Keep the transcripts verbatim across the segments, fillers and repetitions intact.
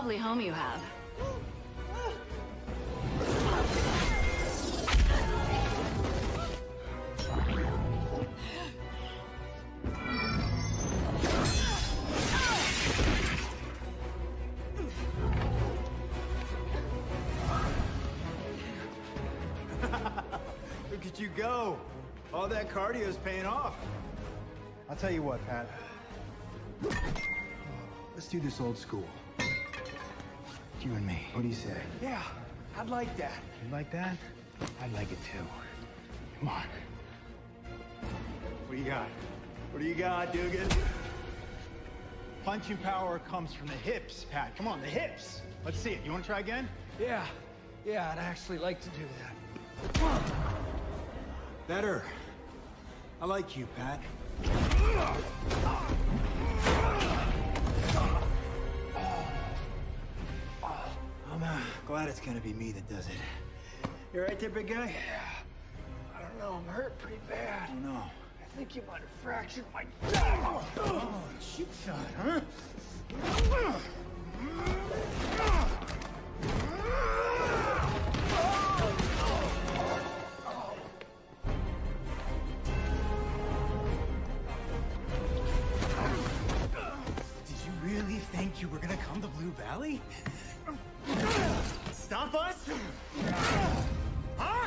lovely home you have. Look at you go. All that cardio's paying off. I'll tell you what, Pat. Let's do this old school. You and me. What do you say? Yeah, I'd like that. You like that? I'd like it too. Come on. What do you got? What do you got, Dugan? Punching power comes from the hips, Pat. Come on, the hips. Let's see it. You want to try again? Yeah. Yeah, I'd actually like to do that. Better. I like you, Pat. I'm uh, glad it's gonna be me that does it. You all right there, big guy? Yeah. I don't know, I'm hurt pretty bad. Oh, no. I think you might have fractured my jaw. Oh, cheap shot, huh? Did you really think you were gonna come to Blue Valley? Stop us? Huh?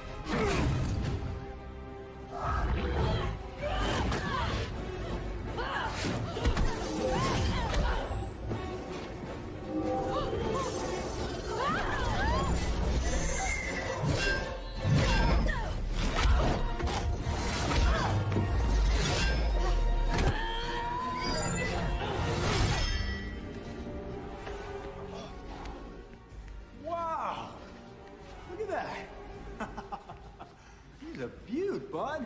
Wow! Look at that! He's a beaut, bud.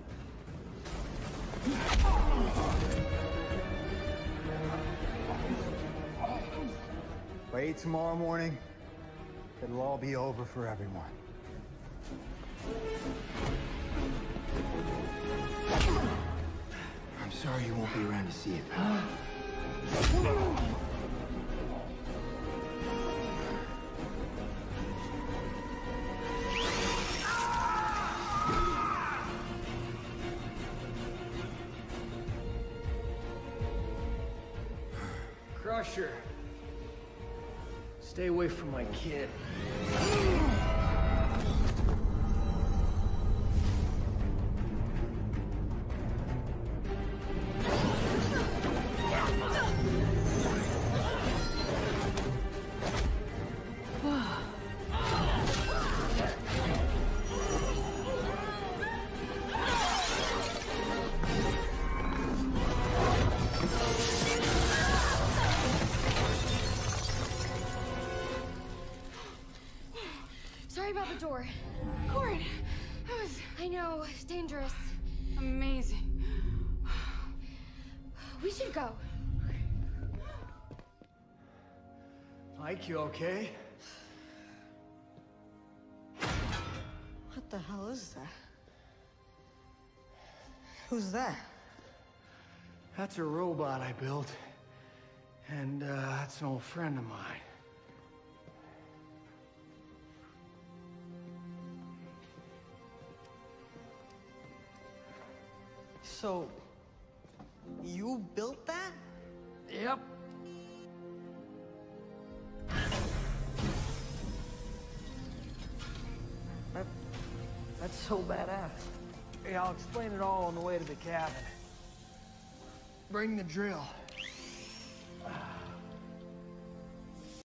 Wait tomorrow morning. It'll all be over for everyone. I'm sorry you won't be around to see it, pal. Crusher. Stay away from my kid. Sorry about the door. Cord, that was I know, it's dangerous. amazing. We should go. Mike, you okay? What the hell is that? Who's that? That's a robot I built. And, uh, that's an old friend of mine. So, you built that? Yep. That, that's so badass. Hey, I'll explain it all on the way to the cabin. Bring the drill.